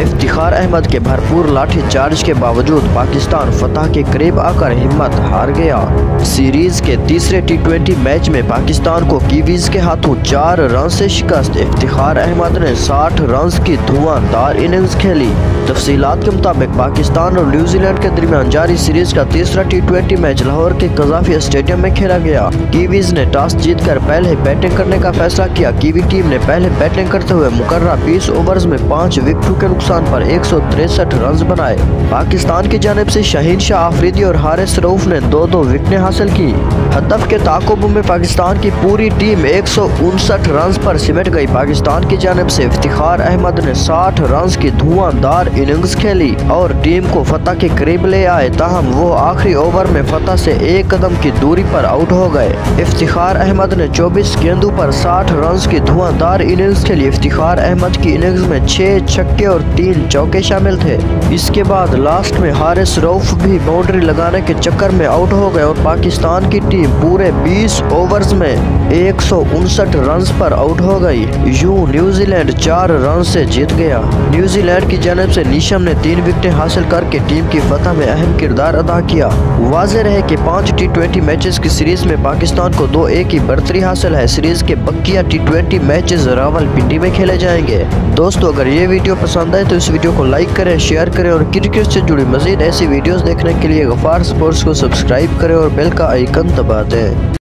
इफ्तिखार अहमद के भरपूर लाठी चार्ज के बावजूद पाकिस्तान फतह के करीब आकर हिम्मत हार गया। सीरीज के तीसरे T20 मैच में पाकिस्तान को कीवीज के हाथों 4 रन से शिकस्त। इफ्तिखार अहमद ने 60 रन की धुआंधार इनिंग्स खेली। तफसीलात के मुताबिक पाकिस्तान और न्यूजीलैंड के दरमियान जारी सीरीज का तीसरा T20 मैच लाहौर के कज़ाफी स्टेडियम में खेला गया। कीवीज ने टॉस जीतकर पहले बैटिंग करने का फैसला किया। कीवी टीम ने पहले बैटिंग करते हुए मुकर्रर 20 ओवर्स में 5 विकेटों के नुकसान पर 163 रन बनाए। पाकिस्तान की जानिब से शाहीन शाह आफरीदी और हारिस रऊफ ने 2-2 विकेटें हासिल की। हदफ के ताक़ुब में पाकिस्तान की पूरी टीम 159 रन पर सिमट गई। पाकिस्तान की जानिब से इफ्तिखार अहमद ने 60 रन की धुआंधार इनिंग्स खेली और टीम को फतह के करीब ले आए, ताहम वो आखिरी ओवर में फतह से 1 कदम की दूरी पर आउट हो गए। इफ्तिखार अहमद ने 24 गेंदों पर 60 रन की धुआंधार इनिंग्स खेली। इफ्तिखार अहमद की इनिंग्स में 6 छक्के और 3 चौके शामिल थे। इसके बाद लास्ट में हारिस रऊफ भी बाउंड्री लगाने के चक्कर में आउट हो गए और पाकिस्तान की टीम पूरे 20 ओवर्स में 159 रन पर आउट हो गई। यूं न्यूजीलैंड 4 रन से जीत गया। न्यूजीलैंड की जानिब से नीशम ने 3 विकेटें हासिल करके टीम की फतह में अहम किरदार अदा किया। वाज़ेह रहे कि 5 T20 मैचेस की सीरीज में पाकिस्तान को 2-1 की बढ़तरी हासिल है। सीरीज के बकिया T20 मैचेस रावलपिंडी में खेले जाएंगे। दोस्तों, अगर ये वीडियो पसंद आए तो इस वीडियो को लाइक करें, शेयर करें और क्रिकेट से जुड़ी मजीद ऐसी वीडियोस देखने के लिए गफ्फार स्पोर्ट्स को सब्सक्राइब करें और बेल का आइकन दबा दें।